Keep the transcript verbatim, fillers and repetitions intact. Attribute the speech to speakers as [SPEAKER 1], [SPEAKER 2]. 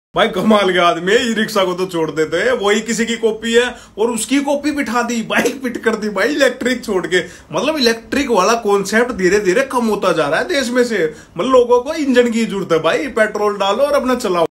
[SPEAKER 1] भाई कमाल के आदमी है। ई रिक्शा को तो छोड़ देते हैं, वही किसी की कॉपी है और उसकी कॉपी बिठा दी, बाइक फिट कर दी भाई इलेक्ट्रिक छोड़ के। मतलब इलेक्ट्रिक वाला कॉन्सेप्ट धीरे धीरे कम होता जा रहा है देश में से। मतलब लोगों को इंजन की जरूरत है भाई, पेट्रोल डालो और अपना चलाओ।